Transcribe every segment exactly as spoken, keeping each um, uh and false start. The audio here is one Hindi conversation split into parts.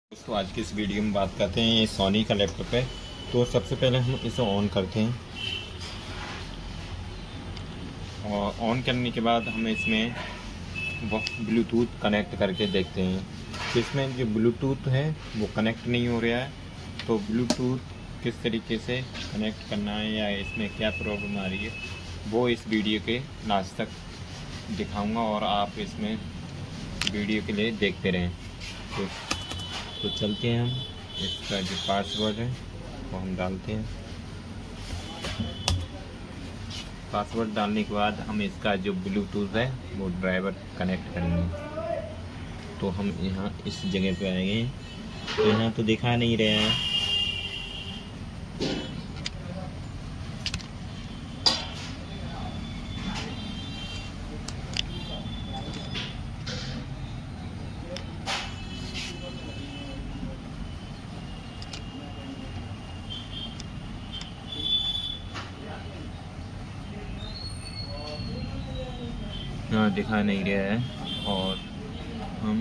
दोस्तों आज की इस वीडियो में बात करते हैं सोनी का लैपटॉप है। तो सबसे पहले हम इसे ऑन करते हैं और ऑन करने के बाद हम इसमें ब्लूटूथ कनेक्ट करके देखते हैं। तो इसमें जो ब्लूटूथ है वो कनेक्ट नहीं हो रहा है, तो ब्लूटूथ किस तरीके से कनेक्ट करना है या इसमें क्या प्रॉब्लम आ रही है वो इस वीडियो के लास्ट तक दिखाऊंगा और आप इसमें वीडियो के लिए देखते रहें। तो तो चलते हैं, हम इसका जो पासवर्ड है वो हम डालते हैं। पासवर्ड डालने के बाद हम इसका जो ब्लूटूथ है वो ड्राइवर कनेक्ट करेंगे। तो हम यहाँ इस जगह पे आएंगे, तो यहाँ तो दिखा नहीं रहा है। यहाँ दिखा नहीं रहा है और हम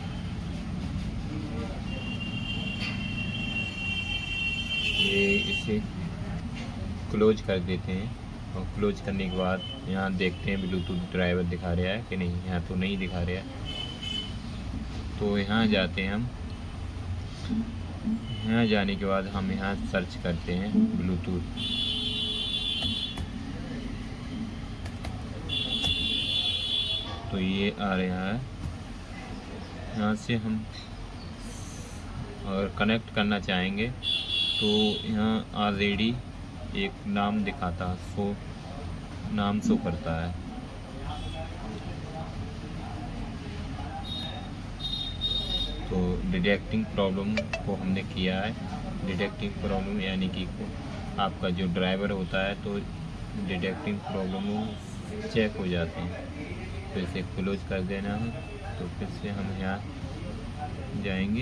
ये इसे क्लोज कर देते हैं। और क्लोज करने के बाद यहाँ देखते हैं ब्लूटूथ ड्राइवर दिखा रहा है कि नहीं। यहाँ तो नहीं दिखा रहा है, तो यहाँ जाते हैं हम। यहाँ जाने के बाद हम यहाँ सर्च करते हैं ब्लूटूथ। तो ये आ रहा है, यहाँ से हम और कनेक्ट करना चाहेंगे तो यहाँ ऑलरेडी एक नाम दिखाता सो नाम शो करता है। तो डिटेक्टिंग प्रॉब्लम को हमने किया है। डिटेक्टिंग प्रॉब्लम यानी कि आपका जो ड्राइवर होता है तो डिटेक्टिंग प्रॉब्लम चेक हो जाते हैं। तो इसे क्लोज कर देना है। तो फिर से हम यहाँ जाएंगे,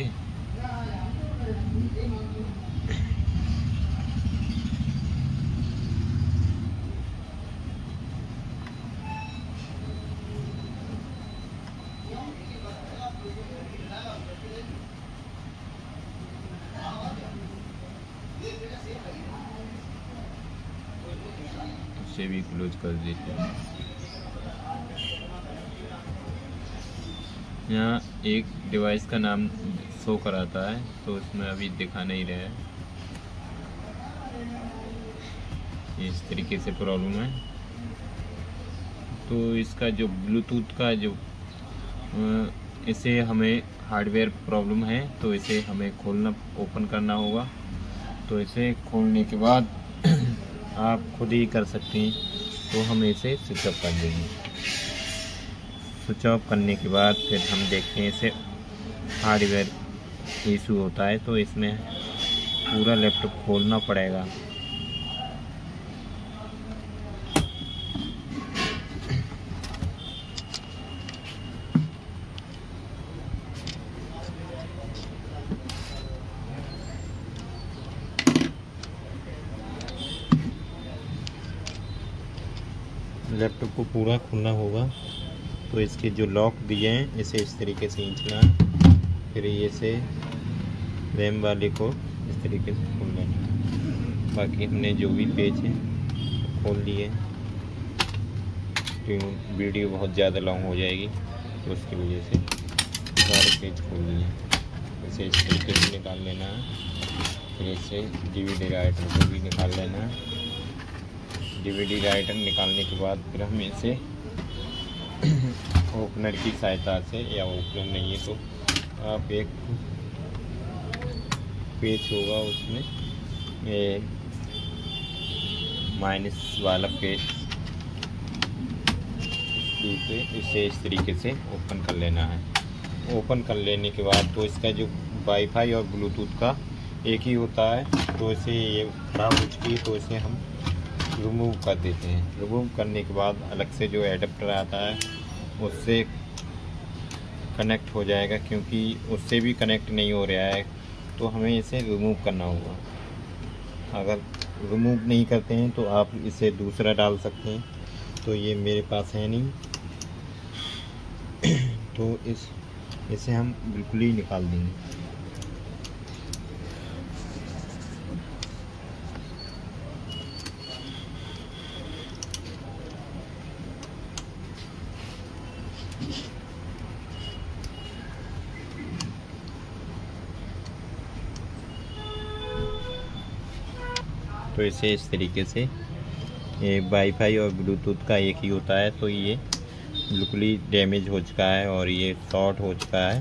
इसे भी क्लोज कर देते हैं। यहाँ एक डिवाइस का नाम शो कराता है, तो इसमें अभी दिखा नहीं रहा है। इस तरीके से प्रॉब्लम है। तो इसका जो ब्लूटूथ का जो इसे हमें हार्डवेयर प्रॉब्लम है, तो इसे हमें खोलना ओपन करना होगा। तो इसे खोलने के बाद आप खुद ही कर सकते हैं। तो हम इसे स्विच ऑफ कर देंगे। स्विच ऑफ करने के बाद फिर हम देखते हैं इसे हार्डवेयर इशू होता है, तो इसमें पूरा लैपटॉप खोलना पड़ेगा। लैपटॉप को पूरा खोलना होगा। तो इसके जो लॉक दिए हैं इसे इस तरीके से खींचना है, फिर ये से रैम वाले को इस तरीके से खोल लेना। बाकी हमने जो भी पेज है खोल लिए। तो वीडियो बहुत ज़्यादा लॉन्ग हो जाएगी, तो उसकी वजह से सारे पेज खोल लिए। इसे इस तरीके से निकाल लेना है। फिर इसे डीवीडी राइटर को भी निकाल लेना है। डीवीडी राइटर निकालने के बाद फिर हम इसे ओपनर की सहायता से, या ओपनर नहीं है तो आप एक पेज होगा उसमें ये माइनस वाला पेज पे इसे इस तरीके से ओपन कर लेना है। ओपन कर लेने के बाद तो इसका जो वाईफाई और ब्लूटूथ का एक ही होता है, तो इसे ये खराब हो चुकी है, तो इसे हम रिमूव कर देते हैं। रिमूव करने के बाद अलग से जो एडेप्टर आता है उससे कनेक्ट हो जाएगा, क्योंकि उससे भी कनेक्ट नहीं हो रहा है, तो हमें इसे रिमूव करना होगा। अगर रिमूव नहीं करते हैं तो आप इसे दूसरा डाल सकते हैं, तो ये मेरे पास है नहीं। तो इस इसे हम बिल्कुल ही निकाल देंगे। तो इसे इस तरीके से, ये वाईफाई और ब्लूटूथ का एक ही होता है, तो ये बिल्कुल ही डैमेज हो चुका है और ये शॉर्ट हो चुका है,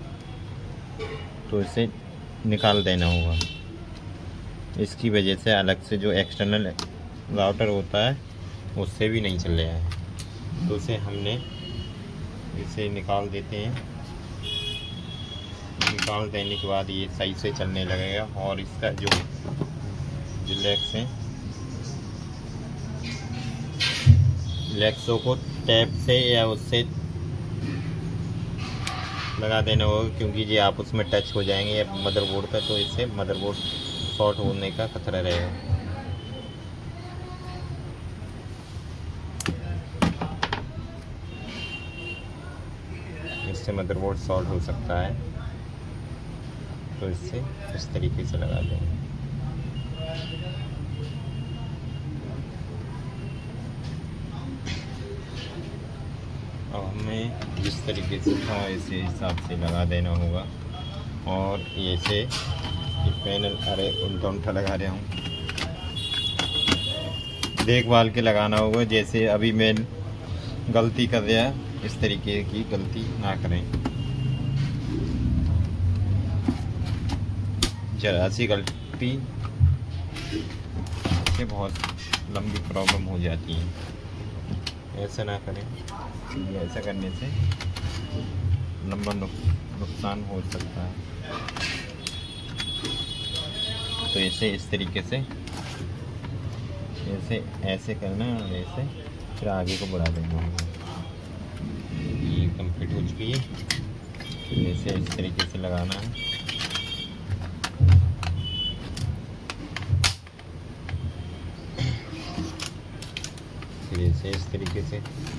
तो इसे निकाल देना होगा। इसकी वजह से अलग से जो एक्सटर्नल राउटर होता है उससे भी नहीं चल रहा है, तो इसे हमने इसे निकाल देते हैं। निकाल देने के बाद ये सही से चलने लगेगा और इसका जो लेग्स है, लेग्सों को टैप से या उससे लगा देना होगा, क्योंकि ये आप उसमें टच हो जाएंगे या मदरबोर्ड पे, तो इससे मदरबोर्ड शॉर्ट होने का खतरा रहेगा। इससे मदरबोर्ड शॉर्ट हो सकता है, तो इससे इस तरीके से लगा देंगे। अब हमें जिस तरीके से था इसी हिसाब से लगा देना होगा। और ये से ये पैनल, अरे उल्टा उल्टा लगा रहा हूँ, देखभाल के लगाना होगा। जैसे अभी मैं गलती कर दिया, इस तरीके की गलती ना करें। जरा सी गलती से बहुत लंबी प्रॉब्लम हो जाती है, ऐसा ना करें। ये ऐसा करने से लंबा नुकसान हो सकता है। तो ऐसे इस तरीके से ऐसे ऐसे करना है और ऐसे फिर आगे को बढ़ा देना होगा। ये कंप्लीट हो चुकी है, फिर ऐसे इस तरीके से लगाना है। फिर ऐसे इस तरीके से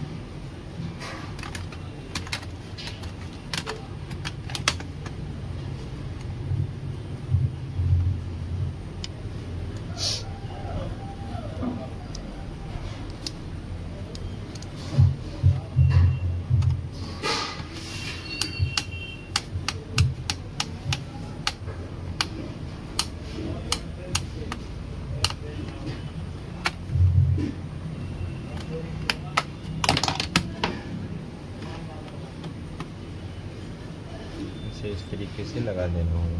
इस तरीके से लगा देना होगा।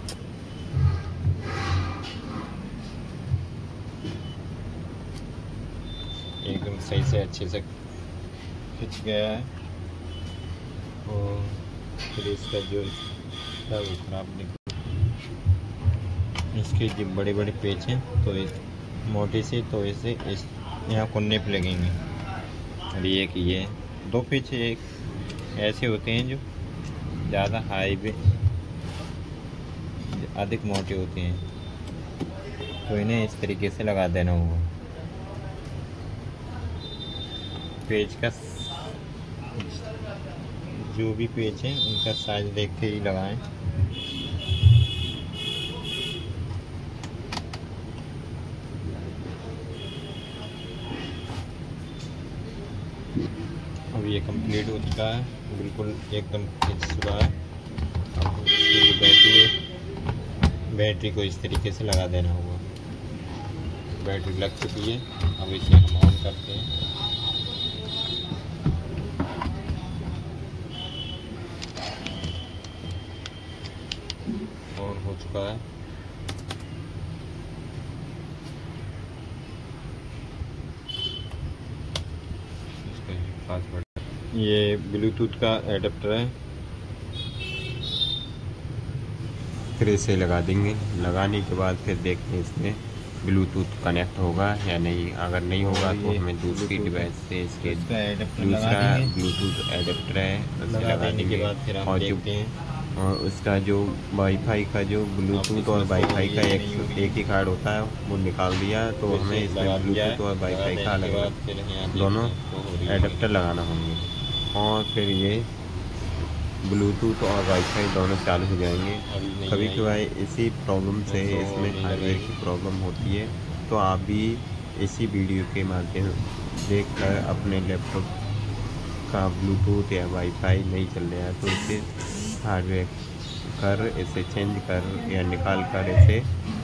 एकदम सही से अच्छे से खिंच गया है। और फिर इसका जो था वो खराब निकल, इसके जो बड़े बड़े पेच हैं तो इस मोटे से, तो इसे इस यहाँ कोने पे लगेंगे। और ये कि ये दो पेच एक ऐसे होते हैं जो ज़्यादा हाई पे अधिक मोटे होते हैं, तो इन्हें इस तरीके से लगा देना होगा। पेज का जो भी पेज है उनका साइज देख के ही लगाएं। अब ये कंप्लीट हो चुका है, बिल्कुल एकदम खिंच चुका है। अब इसकी बैटरी बैटरी को इस तरीके से लगा देना होगा। बैटरी लग चुकी है, अब इसे हम ऑन करते हैं। ऑन हो चुका है। ये ब्लूटूथ का एडाप्टर है, फिर इसे लगा देंगे। लगाने के बाद फिर देखते हैं इसमें ब्लूटूथ कनेक्ट होगा या नहीं। अगर नहीं होगा तो हमें दूसरी डिवाइस से इसके दूसरा ब्लूटूथ एडाप्टर है उसे लगा देंगे। और जो और उसका जो वाईफाई का जो ब्लूटूथ और वाईफाई का एक एक ही कार्ड होता है वो निकाल दिया, तो हमें इसमें ब्लूटूथ और वाईफाई का अलग अलग दोनों एडाप्टर लगाना होंगे। और फिर ये ब्लूटूथ और वाईफाई दोनों चालू हो जाएंगे। कभी कभार इसी प्रॉब्लम से इसमें हार्डवेयर की प्रॉब्लम होती है, तो आप भी इसी वीडियो के माध्यम देखकर अपने लैपटॉप का ब्लूटूथ या वाईफाई नहीं चल रहा है तो इसे हार्डवेयर कर इसे चेंज कर या निकाल कर इसे